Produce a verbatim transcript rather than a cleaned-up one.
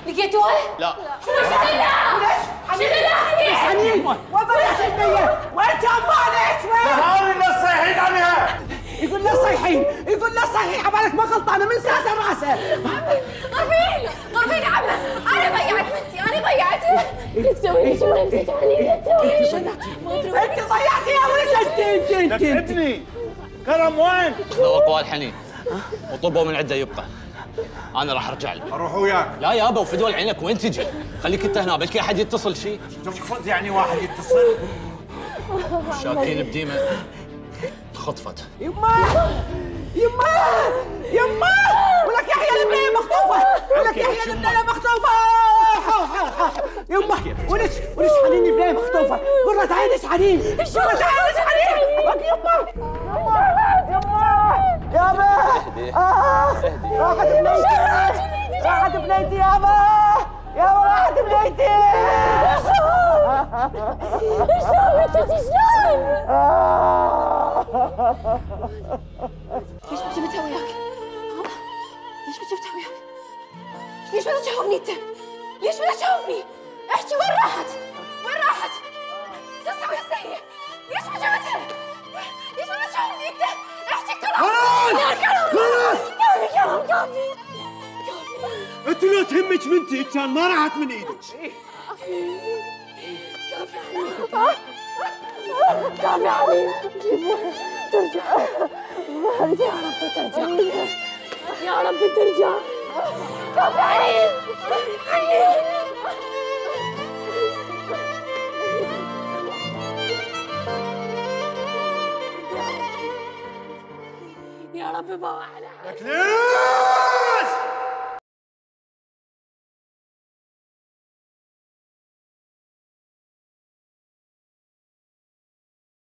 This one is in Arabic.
لقيتوه؟ لا شلله شلله حنين والله يا سلمية وانت امال ايش وين؟ هاي اللي صايحين عليها. يقول له صيحين يقول له صحيح عبالك ما غلطانه من ساسه راسه. غربين غربين عمه انا ضيعت بنتي انا ضيعتها. لا تسوي لي شو انت تعالي لا تسوي لي انت ضيعتي يا ولد انت انت انت ابني كرم وين؟ خذوا اقوال حنين وطلبوا من عده يبقى. انا راح ارجع له. اروح وياك. لا يابا وفدول عينك وين تجي؟ خليك انت هنا بلكي احد يتصل شيء. ترفض يعني واحد يتصل؟ شاكين بديمه خطفت. يما يما يما ولك يحيى البنيه مخطوفه ولك يحيى البنيه مخطوفه. يما ولش ولش حنين البنيه مخطوفه. قرة عينش حنين قرة عينش حنين. لك يما يما يابا اخ راحت بنيتي راحت بنيتي يابا يابا راحت بنيتي. شلون انت شلون؟ ليش ما جبتها وياك؟ ها؟ ليش ما جبتها وياك؟ ليش ما تجاوبني انت؟ ليش ما تجاوبني؟ احكي وين راحت؟ وين راحت؟ شو تسوي هسه هي؟ ليش ما جبتها؟ ليش ما تجاوبني انت؟ احكي كلام. خلاص خلاص كافي كلام كافي كافي. انت لو تهمك بنتي كان ما راحت من ايدك. كافي علي ترجع يا رب ترجع يا رب ترجع. كافي علي علي يا رب ما على لك ليش؟